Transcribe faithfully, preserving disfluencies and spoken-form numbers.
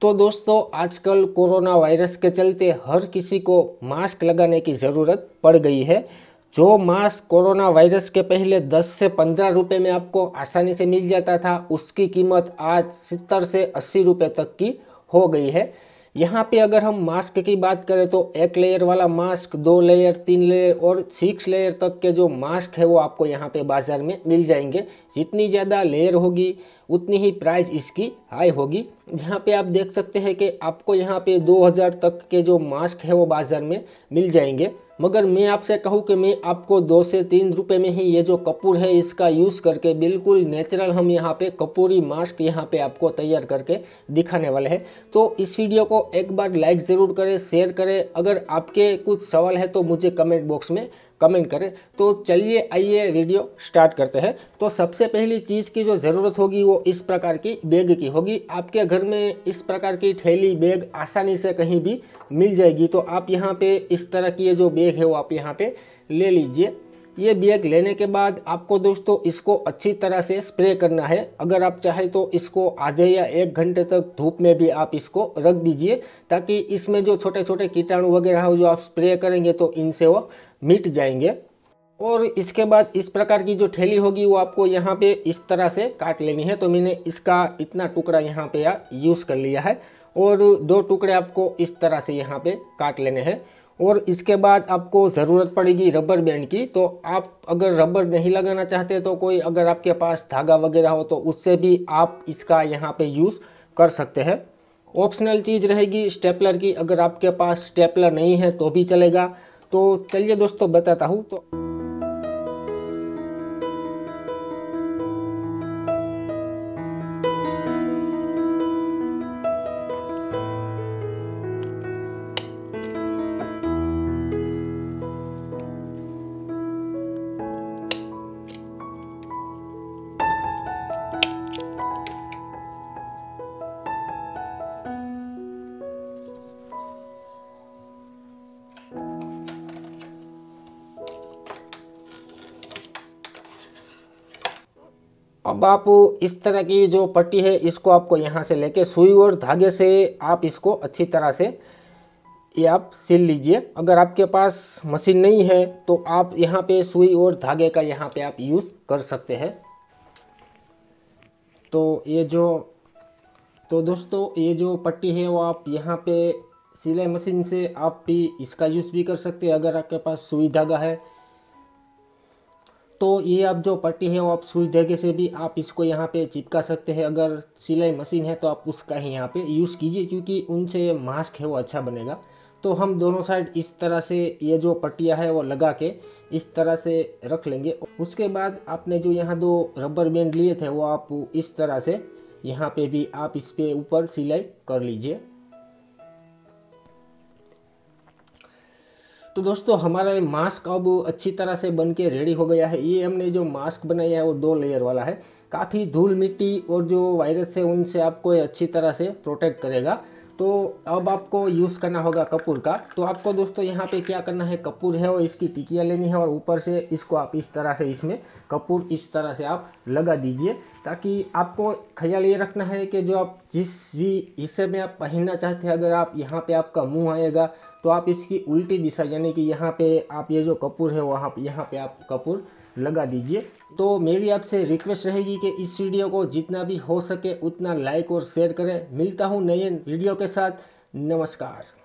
तो दोस्तों आजकल कोरोना वायरस के चलते हर किसी को मास्क लगाने की ज़रूरत पड़ गई है। जो मास्क कोरोना वायरस के पहले दस से पंद्रह रुपए में आपको आसानी से मिल जाता था, उसकी कीमत आज सत्तर से अस्सी रुपए तक की हो गई है। यहाँ पे अगर हम मास्क की बात करें तो एक लेयर वाला मास्क, दो लेयर, तीन लेयर और सिक्स लेयर तक के जो मास्क है वो आपको यहाँ पे बाज़ार में मिल जाएंगे। जितनी ज़्यादा लेयर होगी उतनी ही प्राइस इसकी हाई होगी। यहाँ पे आप देख सकते हैं कि आपको यहाँ पे दो हज़ार तक के जो मास्क है वो बाज़ार में मिल जाएंगे। मगर मैं आपसे कहूँ कि मैं आपको दो से तीन रुपए में ही ये जो कपूर है इसका यूज़ करके बिल्कुल नेचुरल हम यहाँ पे कपूरी मास्क यहाँ पे आपको तैयार करके दिखाने वाले हैं। तो इस वीडियो को एक बार लाइक ज़रूर करें, शेयर करें। अगर आपके कुछ सवाल है तो मुझे कमेंट बॉक्स में कमेंट करें। तो चलिए आइए वीडियो स्टार्ट करते हैं। तो सबसे पहली चीज़ की जो ज़रूरत होगी वो इस प्रकार की बैग की होगी। आपके घर में इस प्रकार की थैली बैग आसानी से कहीं भी मिल जाएगी। तो आप यहाँ पे इस तरह की ये जो बैग है वो आप यहाँ पे ले लीजिए। ये बैग लेने के बाद आपको दोस्तों इसको अच्छी तरह से स्प्रे करना है। अगर आप चाहें तो इसको आधे या एक घंटे तक धूप में भी आप इसको रख दीजिए, ताकि इसमें जो छोटे छोटे कीटाणु वगैरह हो जो आप स्प्रे करेंगे तो इनसे वो मिट जाएंगे। और इसके बाद इस प्रकार की जो थैली होगी वो आपको यहाँ पे इस तरह से काट लेनी है। तो मैंने इसका इतना टुकड़ा यहाँ पे यूज़ कर लिया है और दो टुकड़े आपको इस तरह से यहाँ पे काट लेने हैं। और इसके बाद आपको ज़रूरत पड़ेगी रबर बैंड की। तो आप अगर रबर नहीं लगाना चाहते तो कोई अगर आपके पास धागा वगैरह हो तो उससे भी आप इसका यहाँ पे यूज़ कर सकते हैं। ऑप्शनल चीज़ रहेगी स्टेपलर की। अगर आपके पास स्टेपलर नहीं है तो भी चलेगा। तो चलिए दोस्तों बताता हूँ। तो अब आप इस तरह की जो पट्टी है इसको आपको यहाँ से लेके सुई और धागे से आप इसको अच्छी तरह से ये आप सिल लीजिए। अगर आपके पास मशीन नहीं है तो आप यहाँ पे सुई और धागे का यहाँ पे आप यूज़ कर सकते हैं। तो ये जो तो दोस्तों ये जो पट्टी है वो आप यहाँ पे सिलाई मशीन से आप भी इसका यूज़ भी कर सकते हैं। अगर आपके पास सुई धागा है तो ये आप जो पट्टी है वो आप सुई धागे से भी आप इसको यहाँ पे चिपका सकते हैं। अगर सिलाई मशीन है तो आप उसका ही यहाँ पे यूज़ कीजिए, क्योंकि उनसे मास्क है वो अच्छा बनेगा। तो हम दोनों साइड इस तरह से ये जो पट्टियाँ है वो लगा के इस तरह से रख लेंगे। उसके बाद आपने जो यहाँ दो रबर बैंड लिए थे वो आप इस तरह से यहाँ पे भी आप इस पे ऊपर सिलाई कर लीजिए। तो दोस्तों हमारा ये मास्क अब अच्छी तरह से बन के रेडी हो गया है। ये हमने जो मास्क बनाया है वो दो लेयर वाला है। काफ़ी धूल मिट्टी और जो वायरस है उनसे आपको ये अच्छी तरह से प्रोटेक्ट करेगा। तो अब आपको यूज़ करना होगा कपूर का। तो आपको दोस्तों यहाँ पे क्या करना है, कपूर है वो इसकी टिकियाँ लेनी है और ऊपर से इसको आप इस तरह से इसमें कपूर इस तरह से आप लगा दीजिए, ताकि आपको ख्याल ये रखना है कि जो आप जिस भी हिस्से में आप पहनना चाहते हैं, अगर आप यहाँ पे आपका मुंह आएगा तो आप इसकी उल्टी दिशा यानी कि यहाँ पे आप ये जो कपूर है वहाँ यहाँ पे आप कपूर लगा दीजिए। तो मेरी आपसे रिक्वेस्ट रहेगी कि इस वीडियो को जितना भी हो सके उतना लाइक और शेयर करें। मिलता हूँ नए वीडियो के साथ। नमस्कार।